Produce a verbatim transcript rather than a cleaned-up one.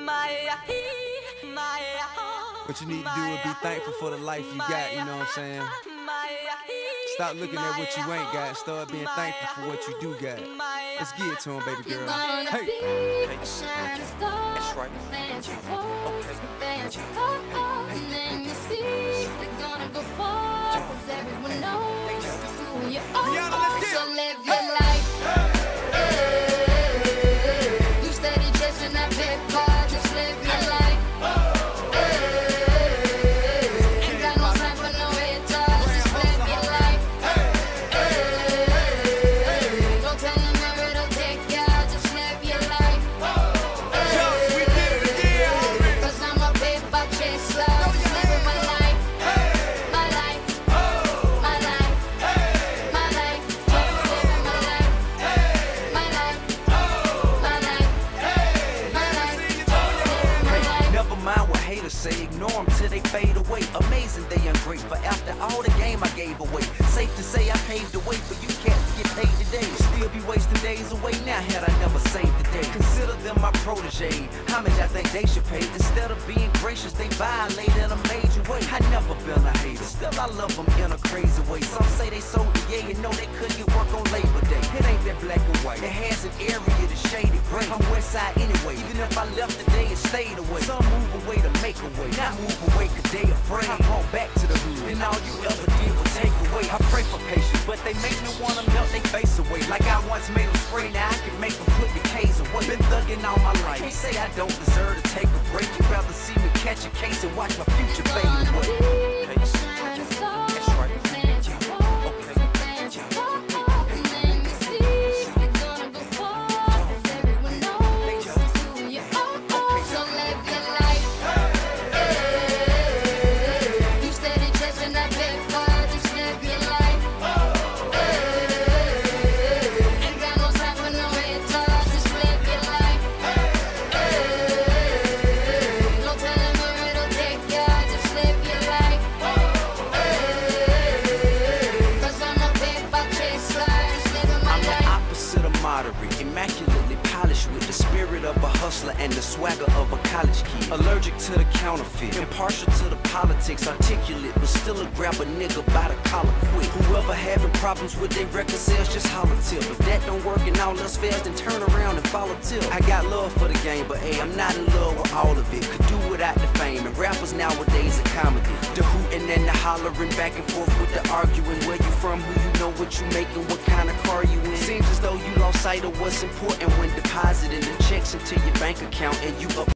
What you need to do is be thankful for the life you got, you know what I'm saying? Stop looking at what you ain't got and start being thankful for what you do got. Let's get it to him, baby girl. Hey! Hey. That's right. Okay. And then you see they're gonna go far, cause everyone knows who you are. So live your life. You steady chasing that paper, just live your life. Ain't got no time for no haters, just live your life. Don't tell them where it'll take ya, just live your life. Cause I'm a paper chaser, just living my life. My life, my life, my life, just living my life. My life, my life, my life, just living my life. Never mind what haters say, ignore them till they fade away. Amazing they ungrateful after all the game I gave away. Safe to say I paved the way for you cats to get paid today. Still be wasting days away now had I never saved the day. Consider them my protege, how much I think they should pay. Instead of being gracious, they violate in a major way. I never been a hater, still I love them in a crazy way. Some say they sold the yeah, you know they couldn't get work on Labor Day. It ain't that black and white, it has an area that's shaded gray. I'm west side anyway, even if I left today it stayed away. Some move away to make a way, not move away cause they afraid. I brought back to the hood, and all you ever did was take away. I pray for patience, but they make me wanna melt they face away. Like I once made them spray, now I can make them put the K's away. Been thugging all my life, can't say I don't deserve to take a break. You'd rather see me catch a case and watch my future fade away. Hey. That's right. Immaculately polished with the spirit of a hustler and the swagger of a college kid. Allergic to the counterfeit, impartial to the politics, articulate, but still a grab a nigga by the collar quick. Whoever having problems with their record sales, just holler till. If that don't work and all else fails, then turn around and follow till. I got love for the game, but hey, I'm not in love with all of it. Could do without the fame, and rappers nowadays are comedy. The hooting and the hollering, back and forth with the arguing. Where you from, who you know, what you making, what kind of car you in. Seems as though you lost sight of what's important when depositing the checks into your bank account and you up